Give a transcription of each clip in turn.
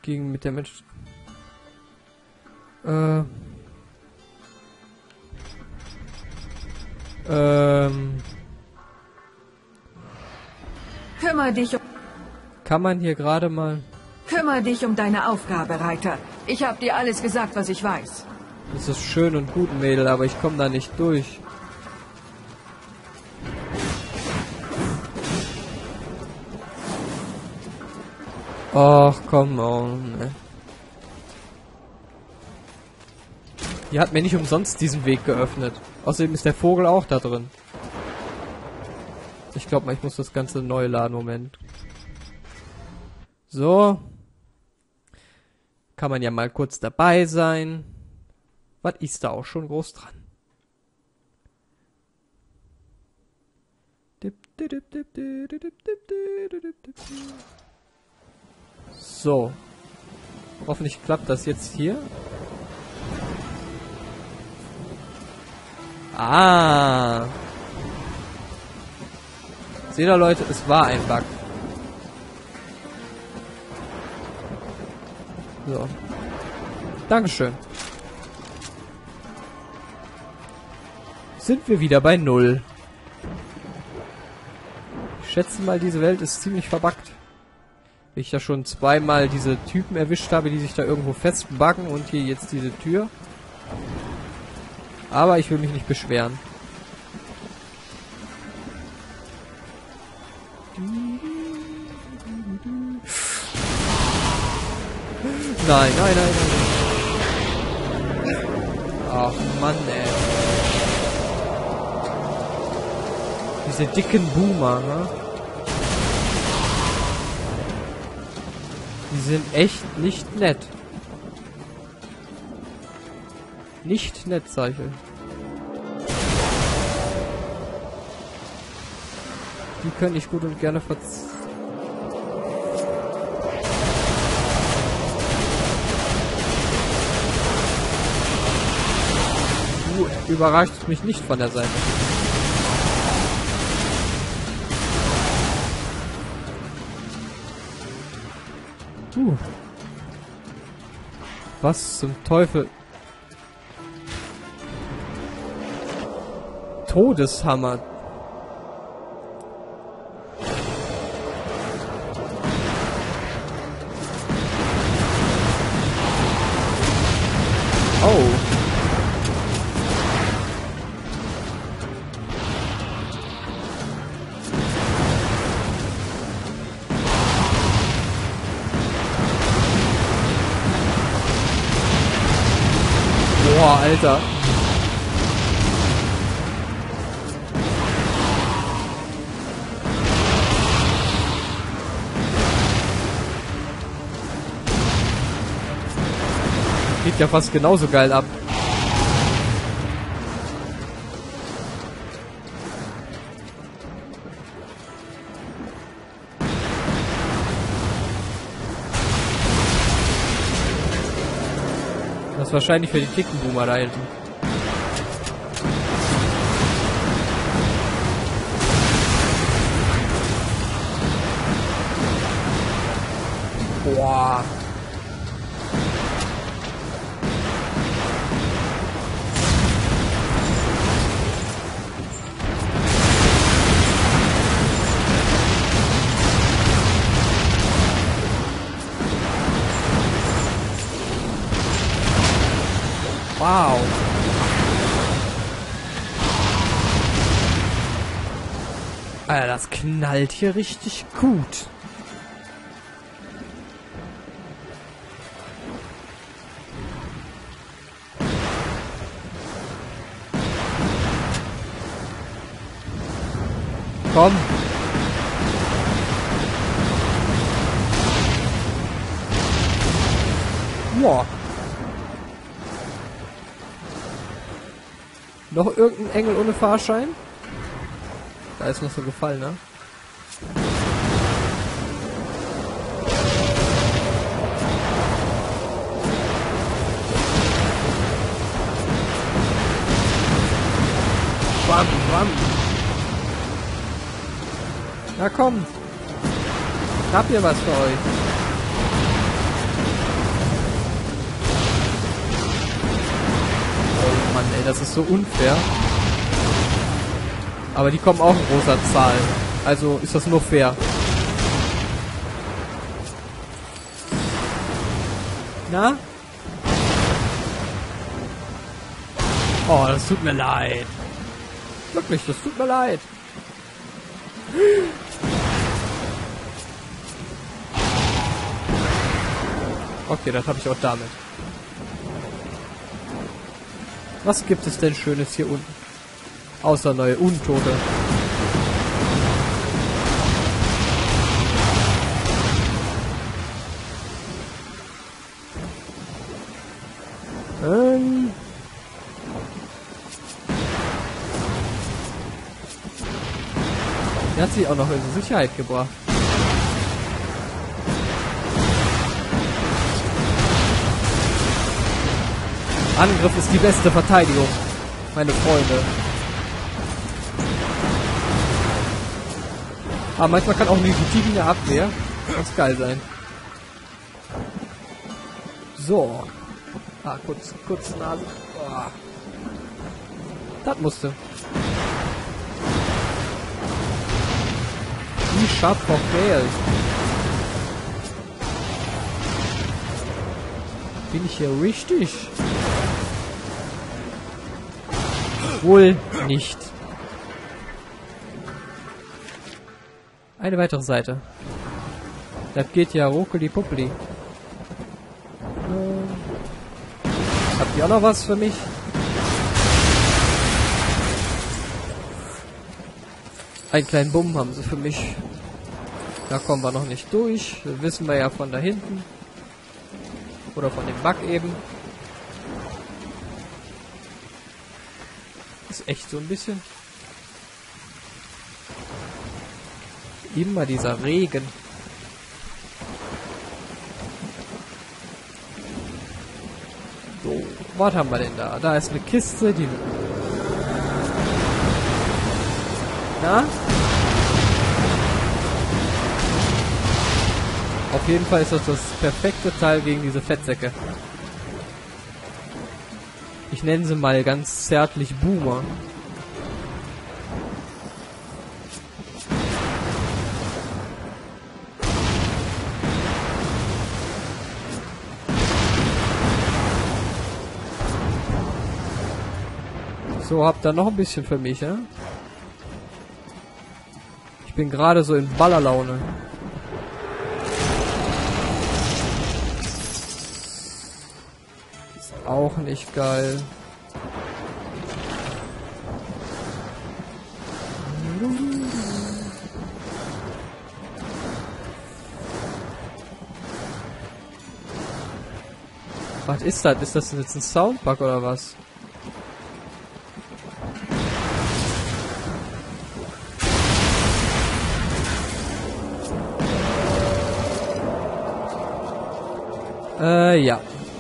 gegen mit der Mensch. Kümmer dich Kann man hier gerade mal... um deine Aufgabe, Reiter. Ich habe dir alles gesagt, was ich weiß. Das ist schön und gut, Mädel, aber ich komme da nicht durch. Ach, komm on, ne. Die hat mir nicht umsonst diesen Weg geöffnet. Außerdem ist der Vogel auch da drin. Ich glaube mal, ich muss das Ganze neu laden. Moment. So. Kann man ja mal kurz dabei sein. Was ist da auch schon groß dran? So. Hoffentlich klappt das jetzt hier. Ah. Seht ihr, Leute, es war ein Bug. So. Dankeschön. Sind wir wieder bei 0. Ich schätze mal, diese Welt ist ziemlich verbuggt. Weil ich da schon zweimal diese Typen erwischt habe, die sich da irgendwo festbuggen und hier jetzt diese Tür. Aber ich will mich nicht beschweren. Nein, nein, nein, nein. Ach Mann, ey. Diese dicken Boomer, ne? Die sind echt nicht nett. Nicht nett, Zeichen. Die können ich gut und gerne überrascht mich nicht von der Seite. Was zum Teufel? Todeshammer. Oh. Boah, Alter. Geht ja fast genauso geil ab. Das ist wahrscheinlich für die dicken Boomer da hinten. Boah. Wow. Alter, das knallt hier richtig gut. Komm. Boah. Noch irgendein Engel ohne Fahrschein? Da ist noch so gefallen, ne? Bam, bam. Na komm. Hab hier was für euch. Mann, ey, das ist so unfair. Aber die kommen auch in großer Zahl. Also ist das nur fair. Na? Oh, das tut mir leid. Wirklich, das tut mir leid. Okay, das habe ich auch damit. Was gibt es denn Schönes hier unten? Außer neue Untote. Der hat sie auch noch in Sicherheit gebracht. Angriff ist die beste Verteidigung, meine Freunde. Aber manchmal kann auch eine gediegene Abwehr ganz geil sein. So. Ah, kurz Nase. Oh. Das musste. Wie scharf verfehlt. Bin ich hier richtig? Wohl nicht. Eine weitere Seite. Das geht ja ruckeli-puppeli. Habt ihr auch noch was für mich? Einen kleinen Bumm haben sie für mich. Da kommen wir noch nicht durch. Das wissen wir ja von da hinten. Oder von dem Bug eben. Ist echt so ein bisschen. Immer dieser Regen. So, was haben wir denn da? Da ist eine Kiste, die... Na? Auf jeden Fall ist das das perfekte Teil gegen diese Fettsäcke. Ich nenne sie mal ganz zärtlich Boomer. So, habt ihr noch ein bisschen für mich, ja? Ich bin gerade so in Ballerlaune. Ist auch nicht geil. Was ist das? Ist das jetzt ein Soundbug oder was? Ja.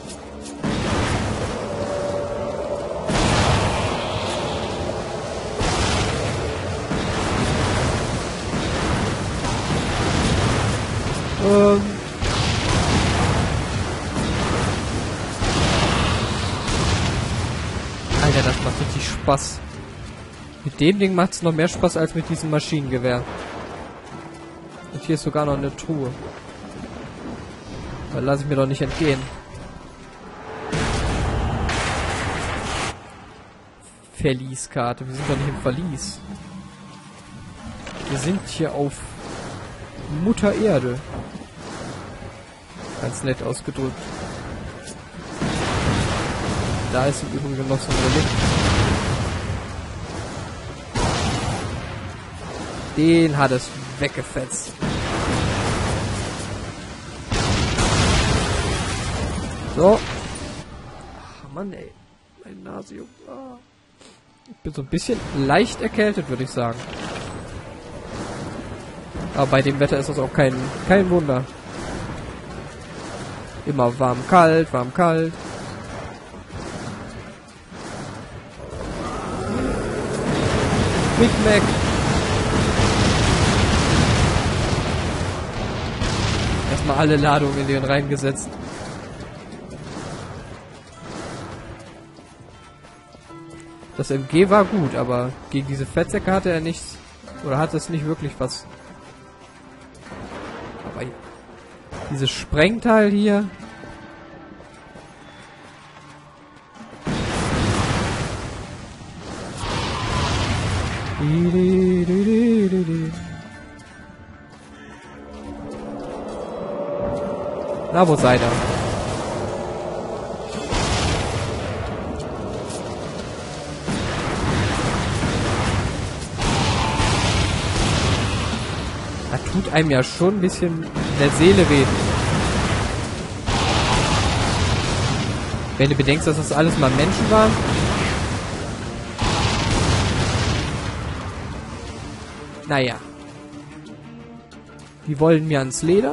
Alter, das macht richtig Spaß. Mit dem Ding macht es noch mehr Spaß als mit diesem Maschinengewehr. Und hier ist sogar noch eine Truhe. Da lasse ich mir doch nicht entgehen. Verlieskarte. Wir sind doch nicht im Verlies. Wir sind hier auf Mutter Erde. Ganz nett ausgedrückt. Da ist im Übrigen noch so ein Relikt. Den hat es weggefetzt. So. Ach, Mann, ey. Meine Nase juckt. Ah. Ich bin so ein bisschen leicht erkältet, würde ich sagen. Aber bei dem Wetter ist das auch kein Wunder. Immer warm, kalt, warm, kalt. Big Mac. Erstmal alle Ladungen in den reingesetzt. Das MG war gut, aber gegen diese Fettsäcke hatte er nichts. Oder hatte es nicht wirklich was. Aber dieses Sprengteil hier. Na, wo seid ihr? Da tut einem ja schon ein bisschen in der Seele weh. Wenn du bedenkst, dass das alles mal Menschen waren. Naja. Die wollen mir ans Leder.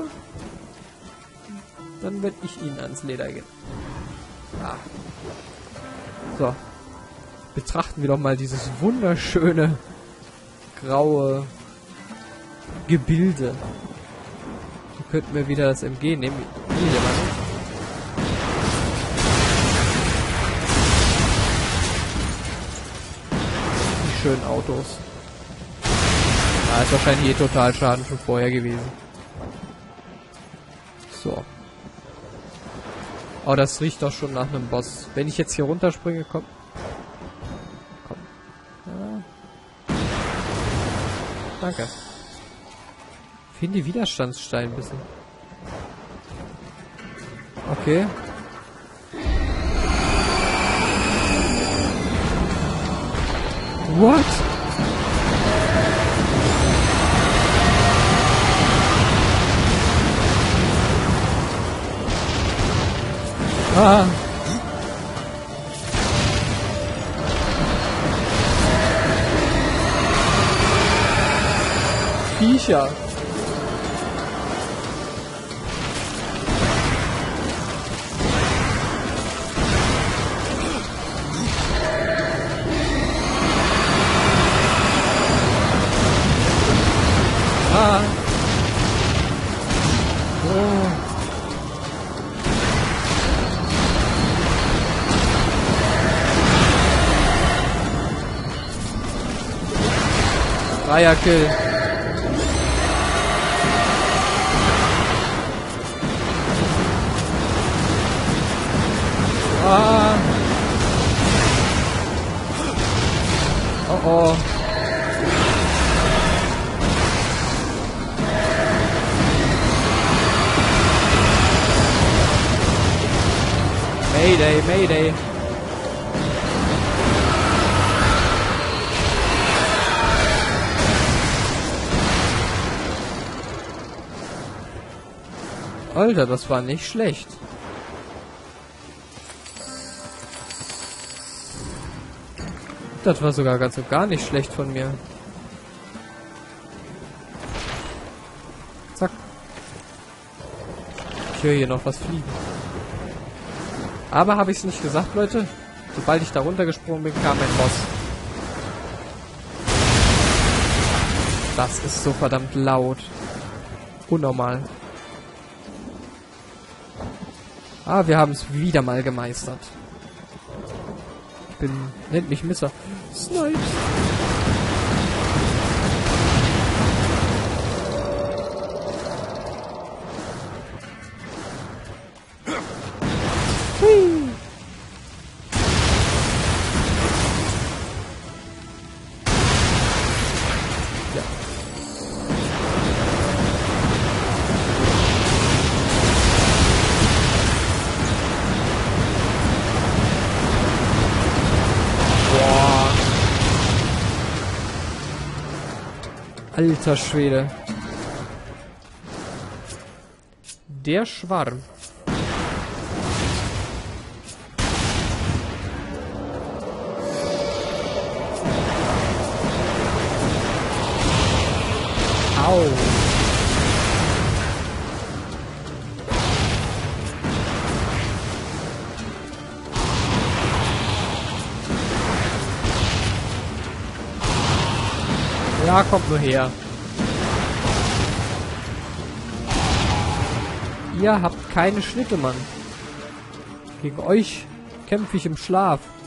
Dann werde ich ihnen ans Leder gehen. Ah. So. Betrachten wir doch mal dieses wunderschöne graue Gebilde. Wir könnten wir wieder das MG nehmen. Die schönen Autos. Da ist wahrscheinlich eh Totalschaden schon vorher gewesen. So. Oh, das riecht doch schon nach einem Boss. Wenn ich jetzt hier runterspringe, komm. Komm. Ja. Danke. Finde die Widerstandsstein ein bisschen. Okay. What? Ah. Viecher. Ah. Oh. Dreierkill. Ah. Oh oh. Mayday, Mayday. Alter, das war nicht schlecht. Das war sogar ganz und gar nicht schlecht von mir. Zack. Ich höre hier noch was fliegen. Aber habe ich es nicht gesagt, Leute? Sobald ich da runtergesprungen bin, kam ein Boss. Das ist so verdammt laut. Unnormal. Ah, wir haben es wieder mal gemeistert. Nennt mich Mr. Snipes. Hui. Ja. Alter Schwede. Der Schwarm. Au. Ja, kommt nur her. Ihr habt keine Schnitte, Mann. Gegen euch kämpfe ich im Schlaf.